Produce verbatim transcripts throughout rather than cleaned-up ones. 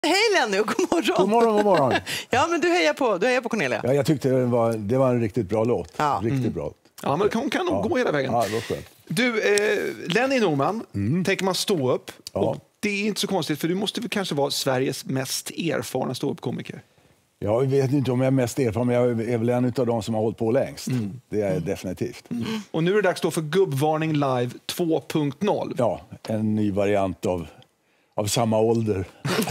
Hej Lenny och god morgon. God morgon, god morgon. Ja, men du hejar på, du hejar på Cornelia. Ja, jag tyckte det var, det var en riktigt bra låt. Ja. Riktigt Mm. bra. Ja, men hon kan nog Ja. gå hela vägen. Ja, det var skönt. Du, eh, Lenny Norman, Mm. tänker man stå upp. Ja. Och det är inte så konstigt, för du måste väl kanske vara Sveriges mest erfarna ståuppkomiker. Jag vet inte om jag är mest erfaren, men jag är väl en av de som har hållit på längst. Mm. Det är jag definitivt. Och nu är det dags då för Gubbvarning live två punkt noll. Ja, en ny variant av, av samma ålder.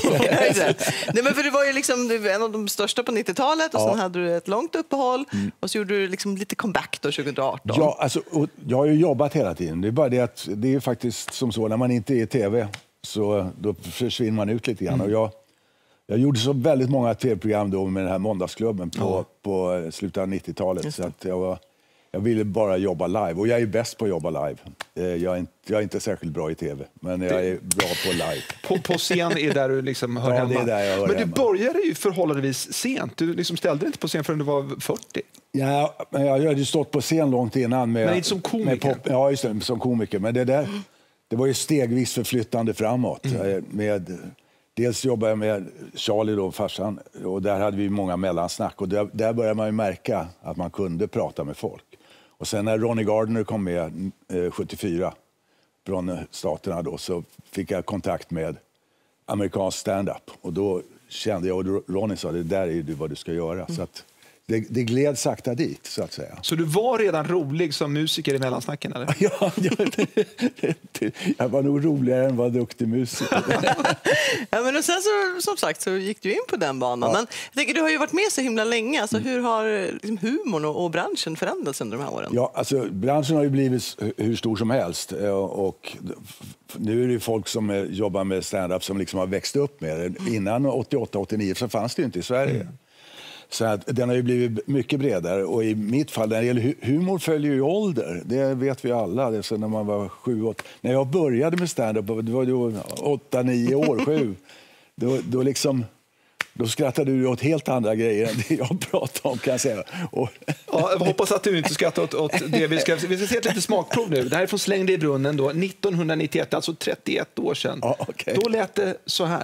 Nej, men för du var ju liksom du var en av de största på nittiotalet och Ja. sen hade du ett långt uppehåll och så gjorde du liksom lite comeback då tjugoarton. Ja, alltså, och jag har ju jobbat hela tiden. Det är bara det att det är faktiskt som så, när man inte är i tv så då försvinner man ut lite grann. Och jag, jag gjorde så väldigt många tv-program då med den här måndagsklubben på, Ja. på slutet av nittiotalet. Så att jag, var, jag ville bara jobba live. Och jag är bäst på att jobba live. Eh, Jag är inte, jag är inte särskilt bra i tv, men jag är bra på live. På, på scen är där du liksom hör Ja, hemma. det är där jag hör men du hemma. började ju förhållandevis sent. Du liksom ställde dig inte på scen förrän du var fyrtio. Ja, men jag hade ju stått på scen långt innan. Med, Men inte som komiker? Med pop, ja, just det, som komiker. Men det där, det var ju stegvis förflyttande framåt. Mm. Med, dels jobbade jag med Charlie, då, farsan, och där hade vi många mellansnack. Och där, där började man ju märka att man kunde prata med folk. Och sen när Ronnie Gardner kom med eh, sjuttiofyra från staterna då, så fick jag kontakt med amerikansk stand-up. Och då kände jag, och Ronnie sa, det där är ju vad du ska göra. Så att det, det gled sakta dit, så att säga. Så du var redan rolig som musiker i mellansnacken, eller? Ja, jag, jag var nog roligare än vad duktig musiker. Ja, men och sen så, som sagt så gick du in på den banan. Ja. Men jag tänker, du har ju varit med så himla länge. Alltså, hur har liksom, humorn och, och branschen förändrats under de här åren? Ja, alltså, branschen har ju blivit hur stor som helst. Och nu är det ju folk som eh, jobbar med stand-up som liksom har växt upp med det. Innan åttioåtta åttionio så fanns det ju inte i Sverige. Mm. Så att den har ju blivit mycket bredare. Och i mitt fall, när det gäller hu- humor följer ju ålder. Det vet vi alla. Det är så när man var sju, åtta. När jag började med stand-up, det var ju åtta, nio år, sju. Då, då liksom... Då skrattade du åt helt andra grejer än det jag pratade om, kan jag säga. Och... Ja, jag hoppas att du inte skrattar åt, åt det. Vi ska, vi ska se ett litet smakprov nu. Det här är från Släng dig i brunnen då, nittonhundranittioett, alltså trettioett år sedan. Ja, okay. Då lät det så här.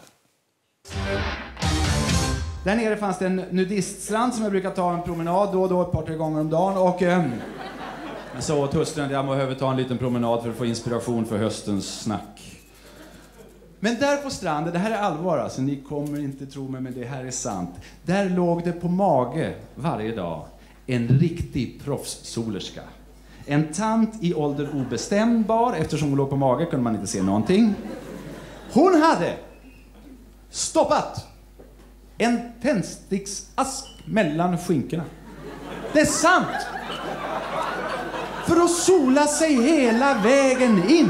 Där nere fanns det en nudiststrand som jag brukar ta en promenad då och då, ett par, tre gånger om dagen. Och eh, jag sa åt hustrun att jag behöver ta en liten promenad för att få inspiration för höstens snack. Men där på stranden, det här är allvar alltså, ni kommer inte tro mig men det här är sant. Där låg det på mage varje dag en riktig proffssolerska. En tant i ålder obestämbar, eftersom hon låg på mage kunde man inte se någonting. Hon hade stoppat en tändsticksask mellan skinkorna. Det är sant! För att sola sig hela vägen in.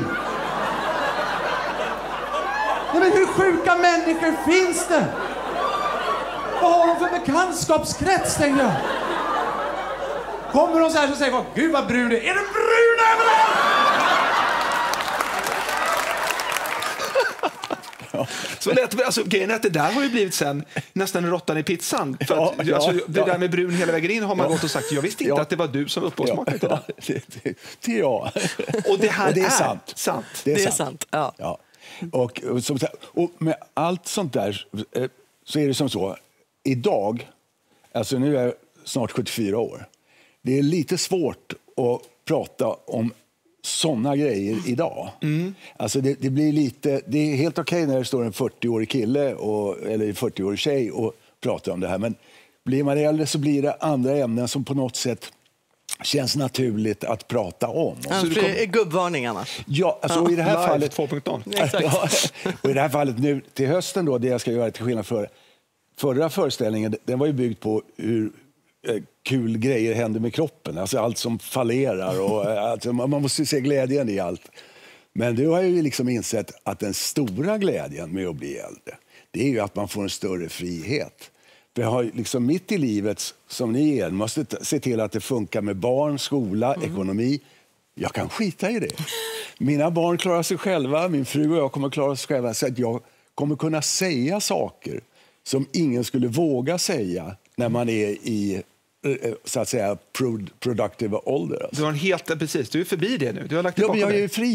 Nej, men hur sjuka människor finns det? Vad har de för bekantskapskrets, tänkte jag. Kommer de så här så säger folk, gud vad brun du är. Är du brun överallt? Så lät, alltså, grejen är att det där har ju blivit sen nästan råttan i pizzan. För att, Ja, ja, alltså, det ja. där med brun hela vägen in har man gått och sagt, jag visste inte Ja. att det var du som var upphovsmakare till ja, det. det, det, det är jag. Och det här Och det är är sant. sant. Det är Det är sant. sant, ja. Ja. Och, och, som, och med allt sånt där eh, så är det som så. Idag, alltså nu är jag snart sjuttiofyra år. Det är lite svårt att prata om såna grejer idag. Mm. Alltså det, det blir lite, det är helt okej när det står en fyrtioårig kille och, eller en fyrtioårig tjej och pratar om det här. Men blir man äldre så blir det andra ämnen som på något sätt känns naturligt att prata om. Ja, för det är gubbvarning annars. Ja, alltså och i det här Live fallet två punkt noll. Exakt. Ja, och i det här fallet nu till hösten då, det jag ska göra till skillnad för förra föreställningen, den var ju byggd på hur eh, kul grejer händer med kroppen, alltså allt som fallerar och eh, alltså, man måste se glädjen i allt. Men nu har jag ju liksom insett att den stora glädjen med att bli äldre, det är ju att man får en större frihet. För jag har liksom mitt i livet, som ni är, måste t- se till att det funkar med barn, skola, mm. ekonomi. Jag kan skita i det. Mina barn klarar sig själva, min fru och jag kommer klara oss själva. Så att jag kommer kunna säga saker som ingen skulle våga säga när man är i, så att säga, productive ålder. Alltså. Du har en helt, precis, du är förbi det nu. Du har lagt Ja, tillbaka men jag är det. ju fri.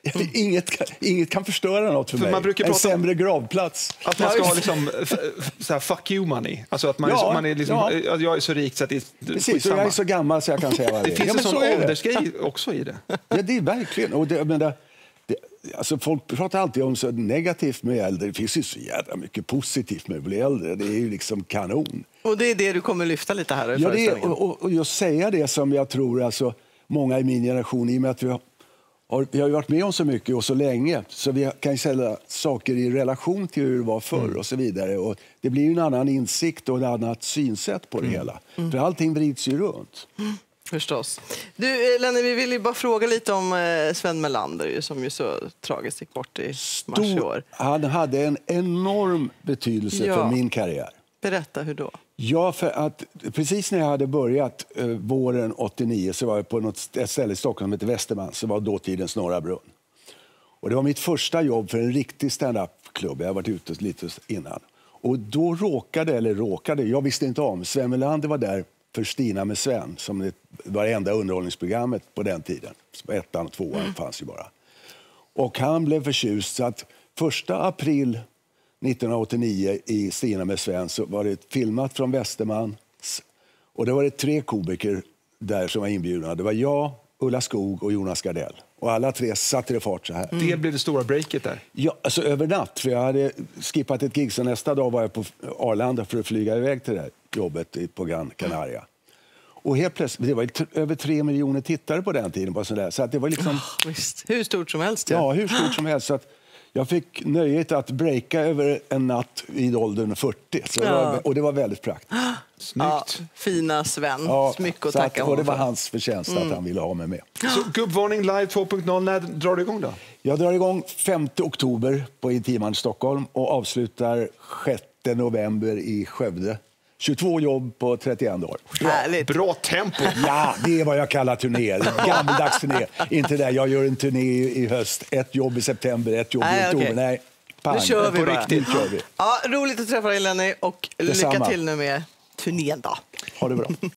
inget, kan, inget kan förstöra något för, för mig. Man brukar en prata sämre gravplats. Att man ska ha liksom, så här, fuck you money. Alltså att man, Ja, är, man är liksom, ja. jag är så rik så att det är Precis, och jag är så gammal så jag kan säga vad det är. Det finns ja, en sån så åldersgrej också i det. Ja, det är verkligen. Och det, men det, det, alltså folk pratar alltid om så negativt med äldre. Det finns ju så jävla mycket positivt med att bli äldre. Det är ju liksom kanon. Och det är det du kommer lyfta lite här i Ja, det är, föreställningen. och, och just säga det som jag tror alltså, många i min generation, i och med att vi har, har, vi har ju varit med om så mycket och så länge, så vi kan ju ställa saker i relation till hur det var förr mm. och så vidare. Och det blir ju en annan insikt och ett annat synsätt på det mm. hela. Mm. För allting vrids ju runt. Mm. Förstås. Du, Lenny, vi vill ju bara fråga lite om eh, Sven Melander ju, som ju så tragiskt gick bort i Stor, mars i år. Han hade en enorm betydelse Ja. för min karriär. Berätta, hur då? Ja, för att precis när jag hade börjat eh, våren åttionio så var jag på något ett ställe i Stockholm som heter Västerman, som var dåtidens Norra Brunn. Och det var mitt första jobb för en riktig stand-up-klubb. Jag har varit ute lite innan. Och då råkade, eller råkade, jag visste inte om, Sven Melander var där för Stina med Sven, som det var det enda underhållningsprogrammet på den tiden. Ettan och tvåan mm. fanns ju bara. Och han blev förtjust, så att första april nittonhundraåttionio i Stina med Sven så var det filmat från Västerman. Och det var det tre komiker där som var inbjudna. Det var jag, Ulla Skog och Jonas Gardell. Och alla tre satte det fart så här. Mm. Det blev det stora breaket där? Ja, alltså över natt. För jag hade skippat ett gig, så nästa dag var jag på Arlanda för att flyga iväg till det här jobbet på Gran Canaria. Och helt plötsligt, det var t- över tre miljoner tittare på den tiden. Bara sådär. Så att det var liksom... Oh, visst. Hur stort som helst. Ja, hur stort som helst. Så att jag fick nöjet att breaka över en natt vid åldern fyrtio. Så det Ja. var, och det var väldigt praktiskt. Snyggt. Ja, fina Sven. Ja, Mycket att så tacka att, och det honom var för. hans förtjänst mm. att han ville ha mig med. Så Gubbvarning live två punkt noll, när drar du igång då? Jag drar igång femte oktober på Intiman Stockholm och avslutar sjätte november i Skövde. tjugotvå jobb på trettioen dagar. Härligt. Bra tempo! Ja, det är vad jag kallar turné. Gammaldags turné. Inte där, jag gör en turné i höst. Ett jobb i september, ett jobb Nej, i oktober. okej. Nej, pang. Nu kör vi på bara. riktigt. Kör vi. Ja, roligt att träffa dig, Lenny. Och Detsamma. lycka till nu med turnén då. Ha det bra.